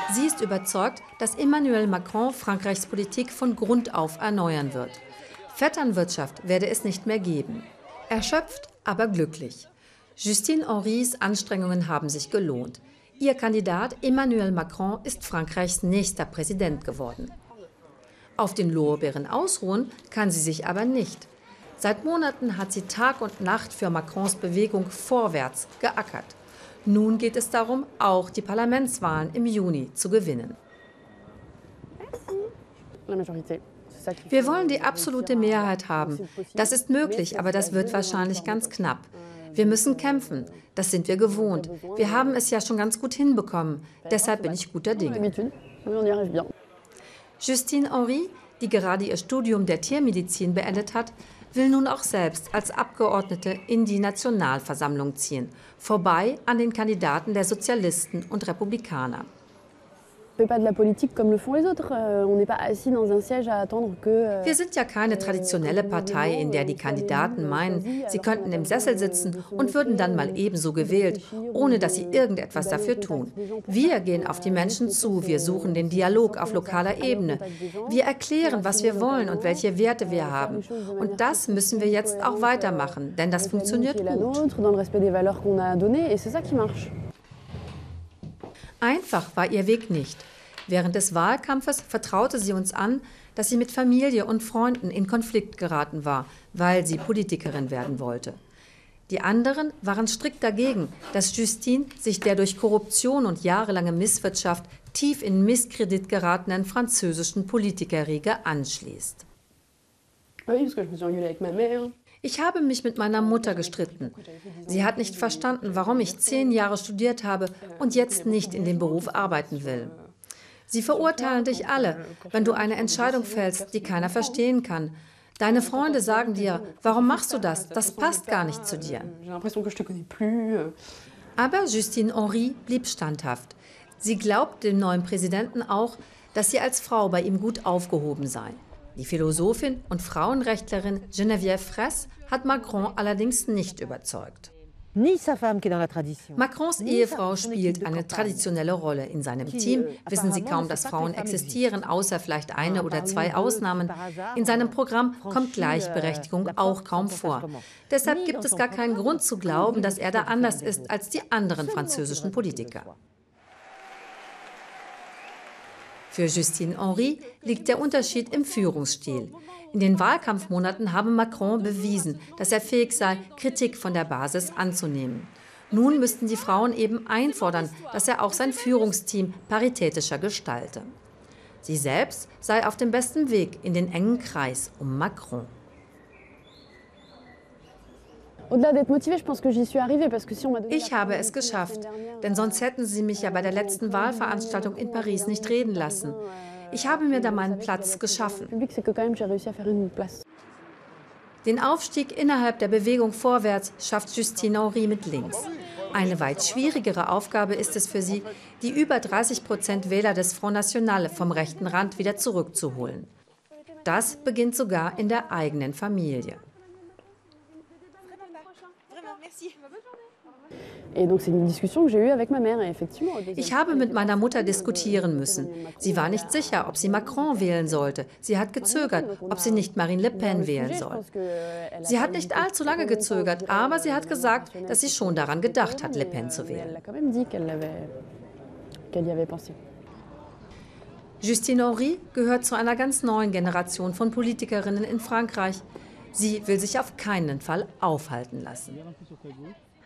Sie ist überzeugt, dass Emmanuel Macron Frankreichs Politik von Grund auf erneuern wird. Vetternwirtschaft werde es nicht mehr geben. Erschöpft, aber glücklich. Justine Henrys Anstrengungen haben sich gelohnt. Ihr Kandidat Emmanuel Macron ist Frankreichs nächster Präsident geworden. Auf den Lorbeeren ausruhen kann sie sich aber nicht. Seit Monaten hat sie Tag und Nacht für Macrons Bewegung vorwärts geackert. Nun geht es darum, auch die Parlamentswahlen im Juni zu gewinnen. Wir wollen die absolute Mehrheit haben. Das ist möglich, aber das wird wahrscheinlich ganz knapp. Wir müssen kämpfen. Das sind wir gewohnt. Wir haben es ja schon ganz gut hinbekommen. Deshalb bin ich guter Dinge. Justine Henry, die gerade ihr Studium der Tiermedizin beendet hat, will nun auch selbst als Abgeordnete in die Nationalversammlung ziehen, vorbei an den Kandidaten der Sozialisten und Republikaner. Wir sind ja keine traditionelle Partei, in der die Kandidaten meinen, sie könnten im Sessel sitzen und würden dann mal ebenso gewählt, ohne dass sie irgendetwas dafür tun. Wir gehen auf die Menschen zu, wir suchen den Dialog auf lokaler Ebene. Wir erklären, was wir wollen und welche Werte wir haben. Und das müssen wir jetzt auch weitermachen, denn das funktioniert gut. Einfach war ihr Weg nicht. Während des Wahlkampfes vertraute sie uns an, dass sie mit Familie und Freunden in Konflikt geraten war, weil sie Politikerin werden wollte. Die anderen waren strikt dagegen, dass Justine sich der durch Korruption und jahrelange Misswirtschaft tief in Misskredit geratenen französischen Politikerriege anschließt. Ich habe mich mit meiner Mutter gestritten. Sie hat nicht verstanden, warum ich 10 Jahre studiert habe und jetzt nicht in dem Beruf arbeiten will. Sie verurteilen dich alle, wenn du eine Entscheidung fällst, die keiner verstehen kann. Deine Freunde sagen dir, warum machst du das? Das passt gar nicht zu dir. Aber Justine Henry blieb standhaft. Sie glaubt dem neuen Präsidenten auch, dass sie als Frau bei ihm gut aufgehoben sei. Die Philosophin und Frauenrechtlerin Geneviève Fraisse hat Macron allerdings nicht überzeugt. Macrons Ehefrau spielt eine traditionelle Rolle. In seinem Team wissen sie kaum, dass Frauen existieren, außer vielleicht eine oder 2 Ausnahmen. In seinem Programm kommt Gleichberechtigung auch kaum vor. Deshalb gibt es gar keinen Grund zu glauben, dass er da anders ist als die anderen französischen Politiker. Für Justine Henry liegt der Unterschied im Führungsstil. In den Wahlkampfmonaten habe Macron bewiesen, dass er fähig sei, Kritik von der Basis anzunehmen. Nun müssten die Frauen eben einfordern, dass er auch sein Führungsteam paritätischer gestalte. Sie selbst sei auf dem besten Weg in den engen Kreis um Macron. Ich habe es geschafft, denn sonst hätten sie mich ja bei der letzten Wahlveranstaltung in Paris nicht reden lassen. Ich habe mir da meinen Platz geschaffen. Den Aufstieg innerhalb der Bewegung vorwärts schafft Justine Henry mit links. Eine weit schwierigere Aufgabe ist es für sie, die über 30% Wähler des Front National vom rechten Rand wieder zurückzuholen. Das beginnt sogar in der eigenen Familie. Ich habe mit meiner Mutter diskutieren müssen. Sie war nicht sicher, ob sie Macron wählen sollte. Sie hat gezögert, ob sie nicht Marine Le Pen wählen soll. Sie hat nicht allzu lange gezögert, aber sie hat gesagt, dass sie schon daran gedacht hat, Le Pen zu wählen. Justine Henry gehört zu einer ganz neuen Generation von Politikerinnen in Frankreich. Sie will sich auf keinen Fall aufhalten lassen.